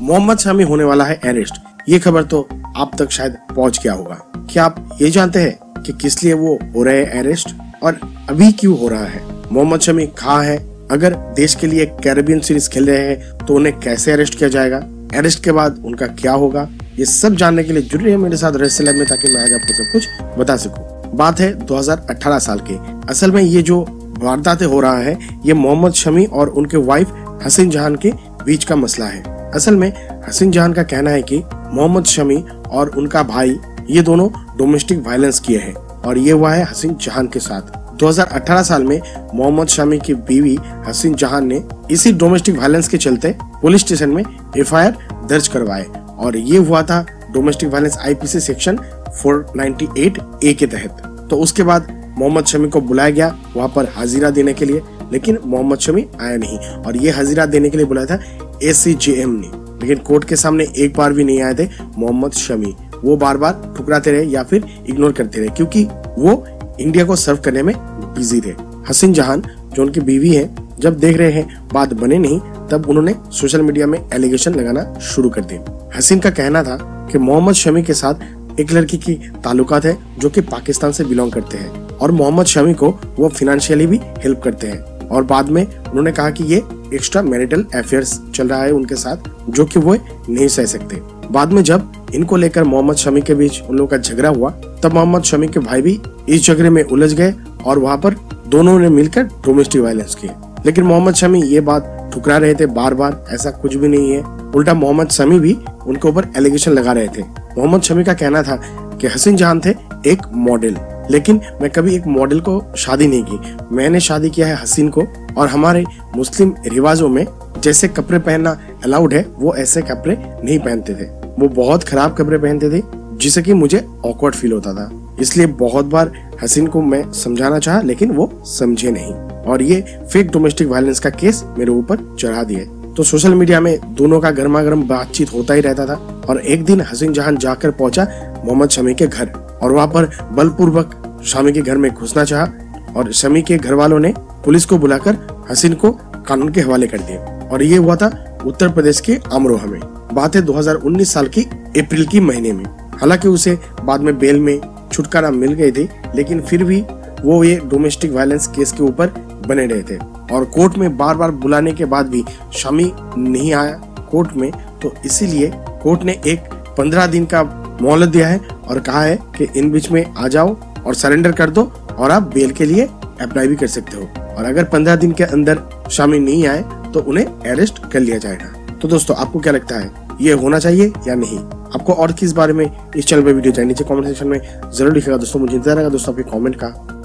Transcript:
मोहम्मद शामी होने वाला है अरेस्ट। ये खबर तो आप तक शायद पहुंच गया होगा। क्या आप ये जानते हैं कि किस लिए वो हो रहे हैं अरेस्ट और अभी क्यों हो रहा है? मोहम्मद शमी कहाँ है? अगर देश के लिए कैरेबियन सीरीज खेल रहे हैं तो उन्हें कैसे अरेस्ट किया जाएगा? अरेस्ट के बाद उनका क्या होगा? ये सब जानने के लिए जुड़ रहे हैं मेरे साथ रहस्य लैब में, ताकि मैं आज आपको सब कुछ बता सकूं। बात है 2018 साल की। असल में ये जो वारदातें हो रहा है ये मोहम्मद शमी और उनके वाइफ हसीन जहान के बीच का मसला है। असल में हसीन जहान का कहना है कि मोहम्मद शमी और उनका भाई ये दोनों डोमेस्टिक वायलेंस किए हैं और ये हुआ है हसीन जहान के साथ। 2018 साल में मोहम्मद शमी की बीवी हसीन जहान ने इसी डोमेस्टिक वायलेंस के चलते पुलिस स्टेशन में एफआईआर दर्ज करवाए और ये हुआ था domestic violence IPC section 498A के तहत। तो उसके बाद मोहम्मद शमी को बुलाया गया वहां पर हाजिरा देने के लिए, लेकिन मोहम्मद शमी आया नहीं और ये हाजिरा देने के लिए बुलाया था ACJM ने, लेकिन कोर्ट के सामने एक बार भी नहीं आए थे मोहम्मद शमी। वो बार बार ठुकराते रहे या फिर इग्नोर करते रहे क्योंकि वो इंडिया को सर्व करने में बिजी थे। हसीन जहान जो उनकी बीवी है, जब देख रहे हैं बात बने नहीं तब उन्होंने सोशल मीडिया में एलिगेशन लगाना शुरू कर दिए। हसीन का कहना था कि मोहम्मद शमी के साथ एक लड़की की ताल्लुकात है जो कि पाकिस्तान से बिलोंग करते हैं और मोहम्मद शमी को वो फाइनेंशियली भी हेल्प करते हैं। और बाद में उन्होंने कहा कि ये एक्स्ट्रा मैरिटल अफेयर्स चल रहा है उनके साथ जो कि वो नहीं सह सकते। बाद में जब इनको लेकर मोहम्मद शमी के बीच उन लोगों का झगड़ा हुआ तब मोहम्मद शमी के भाई भी इस झगड़े में उलझ गए और वहाँ पर दोनों ने मिलकर डोमेस्टिक वायलेंस किए। लेकिन मोहम्मद शमी ये बात ठुकरा रहे थे बार बार, ऐसा कुछ भी नहीं है। उल्टा मोहम्मद शमी भी उनके ऊपर एलिगेशन लगा रहे थे। मोहम्मद शमी का कहना था कि हसीन जहान थे एक मॉडल, लेकिन मैं कभी एक मॉडल को शादी नहीं की। मैंने शादी किया है हसीन को और हमारे मुस्लिम रिवाजों में जैसे कपड़े पहनना अलाउड है वो ऐसे कपड़े नहीं पहनते थे। वो बहुत खराब कपड़े पहनते थे जिससे कि मुझे ऑकवर्ड फील होता था। इसलिए बहुत बार हसीन को मैं समझाना चाहा लेकिन वो समझे नहीं और ये फेक डोमेस्टिक वायलेंस का केस मेरे ऊपर चढ़ा दिए। तो सोशल मीडिया में दोनों का गर्मा गर्म बातचीत होता ही रहता था और एक दिन हसीन जहान जाकर पहुंचा मोहम्मद शमी के घर और वहाँ पर बलपूर्वक शमी के घर में घुसना चाहा और शमी के घर वालों ने पुलिस को बुलाकर हसीन को कानून के हवाले कर दिया। और ये हुआ था उत्तर प्रदेश के अमरोहा में। बात है 2019 साल की अप्रैल की महीने में। हालांकि उसे बाद में बेल में छुटकारा मिल गई थी, लेकिन फिर भी वो ये डोमेस्टिक वायलेंस केस के ऊपर बने रहे थे और कोर्ट में बार बार बुलाने के बाद भी शमी नहीं आया कोर्ट में। तो इसीलिए कोर्ट ने एक 15 दिन का मोहलत दिया है और कहा है कि इन बीच में आ जाओ और सरेंडर कर दो और आप बेल के लिए अप्लाई भी कर सकते हो। और अगर 15 दिन के अंदर शमी नहीं आए तो उन्हें अरेस्ट कर लिया जाएगा। तो दोस्तों आपको क्या लगता है, ये होना चाहिए या नहीं? आपको और किस बारे में इस चैनल पर वीडियो चाहिए नीचे कमेंट सेक्शन में जरूर लिखिएगा दोस्तों। मुझे इंतजार रहेगा दोस्तों आपके कमेंट का।